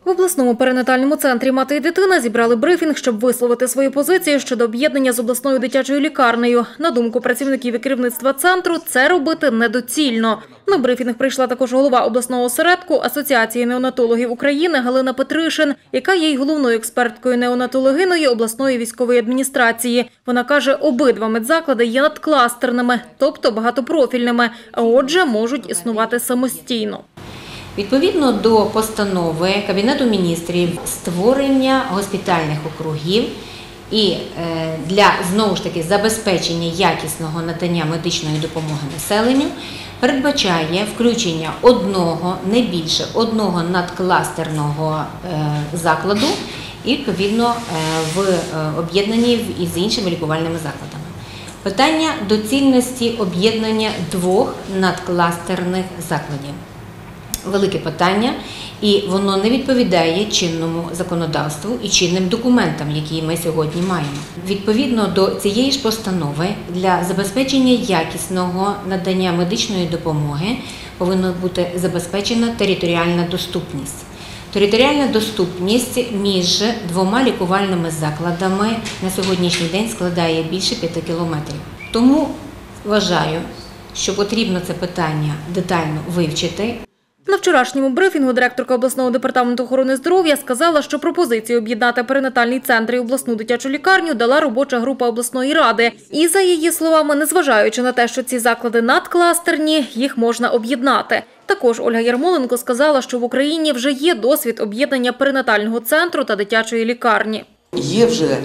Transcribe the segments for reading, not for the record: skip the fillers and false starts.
В обласному перинатальному центрі «Мати і дитина» зібрали брифінг, щоб висловити свої позиції щодо об'єднання з обласною дитячою лікарнею. На думку працівників і керівництва центру, це робити недоцільно. На брифінг прийшла також голова обласного осередку Асоціації неонатологів України Галина Петришин, яка є й головною експерткою-неонатологиною обласної військової адміністрації. Вона каже, обидва медзаклади є надкластерними, тобто багатопрофільними, а отже, можуть існувати самостійно. Відповідно до постанови Кабінету міністрів створення госпітальних округів і для, знову ж таки, забезпечення якісного надання медичної допомоги населенню передбачає включення одного, не більше одного надкластерного закладу і, відповідно, в об'єднанні із іншими лікувальними закладами. Питання доцільності об'єднання двох надкластерних закладів. Велике питання, і воно не відповідає чинному законодавству і чинним документам, які ми сьогодні маємо. Відповідно до цієї ж постанови, для забезпечення якісного надання медичної допомоги повинна бути забезпечена територіальна доступність. Територіальна доступність між двома лікувальними закладами на сьогоднішній день складає більше 5 кілометрів. Тому вважаю, що потрібно це питання детально вивчити. На вчорашньому брифінгу директорка обласного департаменту охорони здоров'я сказала, що пропозицію об'єднати перинатальний центр і обласну дитячу лікарню дала робоча група обласної ради. І, за її словами, незважаючи на те, що ці заклади надкластерні, їх можна об'єднати. Також Ольга Ярмоленко сказала, що в Україні вже є досвід об'єднання перинатального центру та дитячої лікарні. Є вже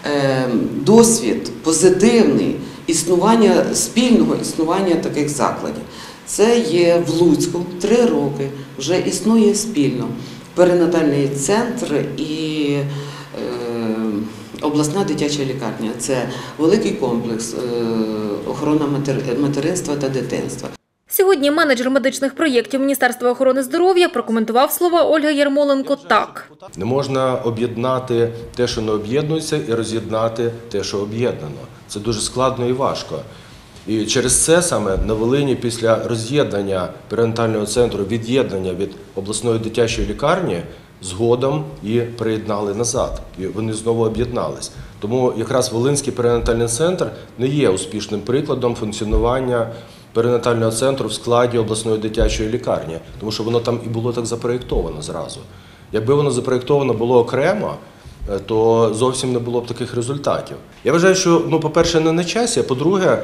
досвід позитивний спільного існування таких закладів. Це є в Луцьку 3 роки, вже існує спільно перинатальний центр і обласна дитяча лікарня. Це великий комплекс охорони материнства та дитинства. Сьогодні менеджер медичних проєктів Міністерства охорони здоров'я прокоментував слова Ольги Ярмоленко так. Не можна об'єднати те, що не об'єднується, і роз'єднати те, що об'єднано. Це дуже складно і важко. І через це саме на Волині після роз'єднання перинатального центру, від'єднання від обласної дитячої лікарні, згодом її приєднали назад, і вони знову об'єднались. Тому якраз Волинський перинатальний центр не є успішним прикладом функціонування перинатального центру в складі обласної дитячої лікарні, тому що воно там і було так запроєктовано зразу. Якби воно запроєктовано було окремо, то зовсім не було б таких результатів. Я вважаю, що, по-перше, не на часі, а по-друге,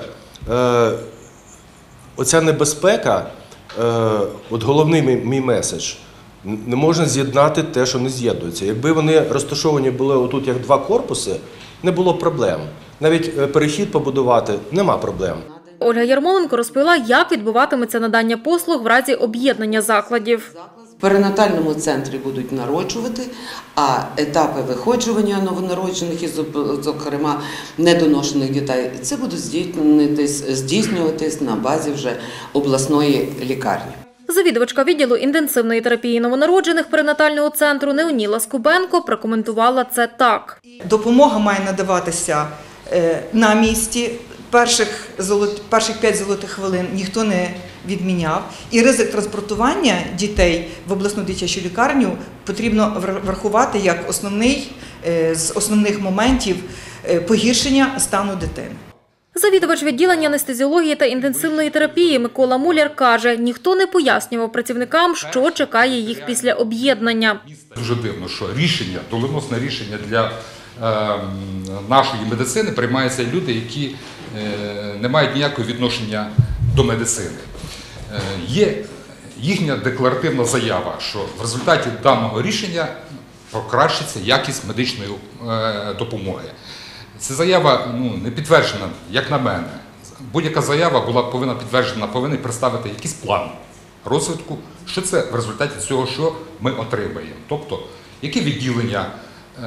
оця небезпека, от головний мій меседж, не можна з'єднати те, що не з'єднується. Якби вони розташовані були отут як 2 корпуси, не було проблем. Навіть перехід побудувати – нема проблем. Ольга Ярмоленко розповіла, як відбуватиметься надання послуг в разі об'єднання закладів. В перинатальному центрі будуть народжувати, а етапи виходжування новонароджених і, зокрема, недоношених дітей, це буде здійснюватись на базі вже обласної лікарні. Завідувачка відділу інтенсивної терапії новонароджених перинатального центру Неоніла Скубенко прокоментувала це так. Допомога має надаватися на місці. Перших 5 золотих хвилин ніхто не відміняв. І ризик транспортування дітей в обласну дитячу лікарню потрібно врахувати як з основних моментів погіршення стану дитини. Завідувач відділення анестезіології та інтенсивної терапії Микола Муляр каже, ніхто не пояснював працівникам, що чекає їх після об'єднання. Дуже дивно, що доленосне рішення для нашої медицини приймаються люди, які не мають ніякого відношення до медицини. Є їхня декларативна заява, що в результаті даного рішення покращиться якість медичної допомоги. Ця заява не підтверджена, як на мене. Будь-яка заява повинна підтверджена, повинен представити якийсь план розвитку, що це в результаті цього, що ми отримаємо. Тобто, які відділення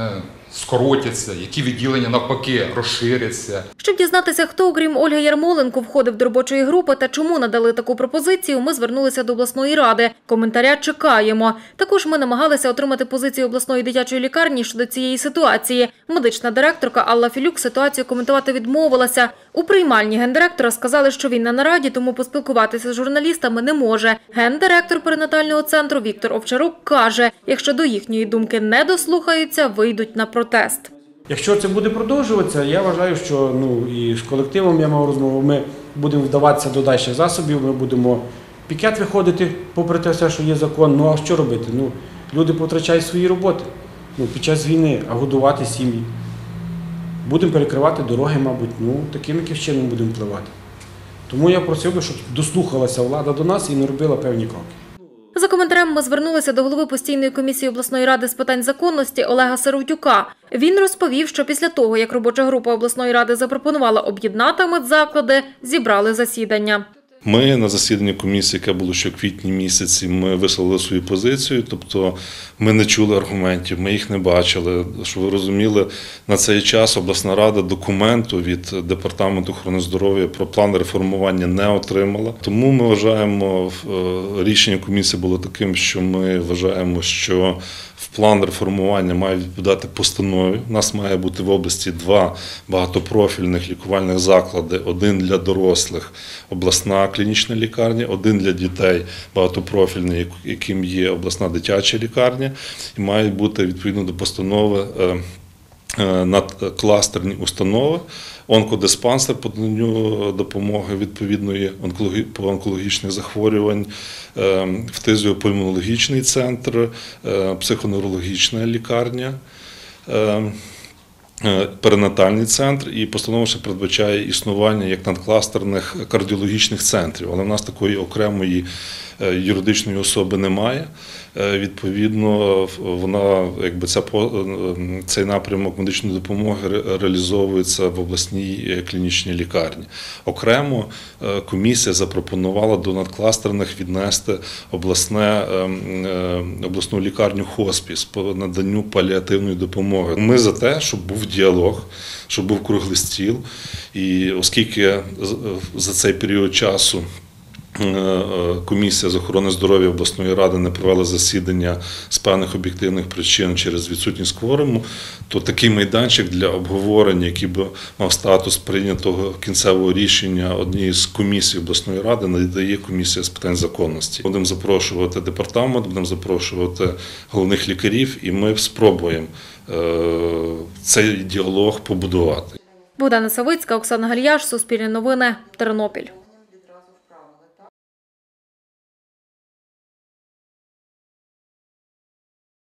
скоротяться, які відділення навпаки розширяться. Щоб дізнатися, хто, окрім Ольги Ярмоленко, входив до робочої групи та чому надали таку пропозицію, ми звернулися до обласної ради. Коментаря чекаємо. Також ми намагалися отримати позицію обласної дитячої лікарні щодо цієї ситуації. Медична директорка Алла Філюк ситуацію коментувати відмовилася. У приймальні гендиректора сказали, що він на нараді, тому поспілкуватися з журналістами не може. Гендиректор перинатального центру Віктор Овчарук каже, якщо до їхньої думки не дослухаються, вийдуть на протест. Якщо це буде продовжуватися, я вважаю, що і з колективом я мав розмову, ми будемо вдаватися до дальших засобів, ми будемо пікет виходити, попри те все, що є закон. А що робити? Люди потрачають свої роботи під час війни, а годувати сім'ї. Будемо перекривати дороги, мабуть, таким яким чином будемо впливати. Тому я просив би, щоб дослухалася влада до нас і не робила певні кроки. За коментарем ми звернулися до голови постійної комісії обласної ради з питань законності Олега Сиротюка. Він розповів, що після того, як робоча група обласної ради запропонувала об'єднати медзаклади, зібрали засідання. Ми на засіданні комісії, яке було ще в квітні місяці, ми висловили свою позицію, тобто ми не чули аргументів, ми їх не бачили. Щоб ви розуміли, на цей час обласна рада документу від Департаменту охорони здоров'я про план реформування не отримала. Тому ми вважаємо, рішення комісії було таким, що ми вважаємо, що в план реформування має відповідати постанові. У нас має бути в області 2 багатопрофільних лікувальних заклади, один для дорослих, обласна клінічна лікарня, один для дітей багатопрофільний, яким є обласна дитяча лікарня, і мають бути відповідно до постанови надкластерні установи, онкодиспансер по наданню допомоги відповідної по онкологічних захворювань, фтизіопульмонологічний центр, психоневрологічна лікарня, перинатальний центр, і постанова ще передбачає існування як надкластерних кардіологічних центрів, але в нас такої окремої юридичної особи немає. Відповідно, цей напрямок медичної допомоги реалізовується в обласній клінічній лікарні. Окремо комісія запропонувала до надкластерних віднести обласну лікарню хоспіс по наданню паліативної допомоги. Ми за те, щоб був діалог, щоб був круглий стіл, і оскільки за цей період часу Комісія з охорони здоров'я обласної ради не провела засідання з певних об'єктивних причин через відсутність кворуму, то такий майданчик для обговорення, який би мав статус прийнятого кінцевого рішення однієї з комісій обласної ради, надає комісія з питань законності. Будемо запрошувати департамент, будемо запрошувати головних лікарів, і ми спробуємо цей діалог побудувати. Богдана Савицька, Оксана Гальяш, Суспільне новини, Тернопіль.